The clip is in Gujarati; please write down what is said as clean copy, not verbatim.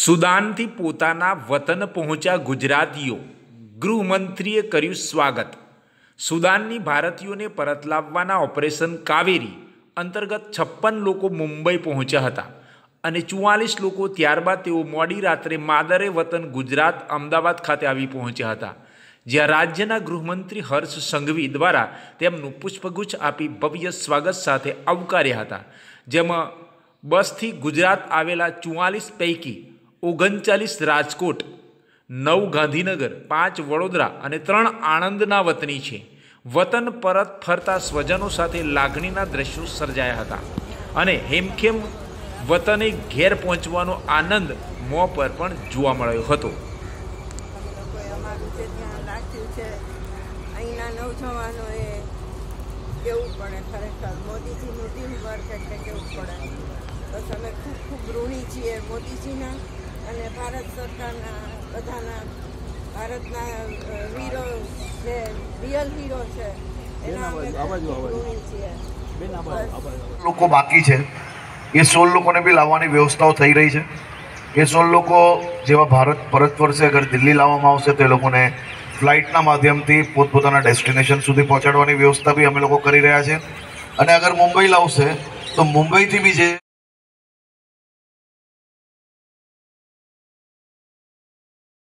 સુદાનથી પોતાના વતન પહોંચ્યા ગુજરાતીઓ, ગૃહમંત્રીએ કર્યું સ્વાગત। સુદાનની ભારતીયોને પરત લાવવાના ઓપરેશન કાવેરી અંતર્ગત 56 લોકો મુંબઈ પહોંચ્યા હતા અને 44 લોકો ત્યારબાદ તેઓ મોડી રાત્રે માદરે વતન ગુજરાત અમદાવાદ ખાતે આવી પહોંચ્યા હતા, જ્યાં રાજ્યના ગૃહમંત્રી હર્ષ સંઘવી દ્વારા તેમનું પુષ્પગુચ્છ આપી ભવ્ય સ્વાગત સાથે આવકાર્યા હતા, જેમાં બસથી ગુજરાત આવેલા 44 પૈકી 39 રાજકોટ, 9 ગાંધીનગર, 5 વડોદરા અને 3 આણંદના વતની છે। વતન પરત ફરતા સ્વજનો સાથે લાગણીના દ્રશ્યો સર્જાયા હતા અને હેમખેમ વતને ઘેર પહોંચવાનો આનંદ મોં પર પણ જોવા મળ્યો હતો। અહીંના નવજવાનોએ કેવું પડે, ખરેખર મોદીજીનું ટીમ વર્ક એટલે કેવું પડે। બસ અમે ખૂબ ખૂબ ઋણી છીએ મોદીજીના અને ભારત સરકારના બધાના, ભારતના વીરો જે રિયલ હીરો છે એના અમે ખૂબ ઋણી છીએ। લોકો બાકી છે, એ 16 લોકોને બી લાવવાની વ્યવસ્થાઓ થઈ રહી છે। એ 16 લોકો જેવા ભારત પરત ફરશે, અગર દિલ્હી લાવવામાં આવશે તો એ લોકોને ફ્લાઇટના માધ્યમથી પોતપોતાના ડેસ્ટિનેશન સુધી પહોંચાડવાની વ્યવસ્થા બી અમે લોકો કરી રહ્યા છે। અને અગર મુંબઈ લાવશે તો મુંબઈથી બી જે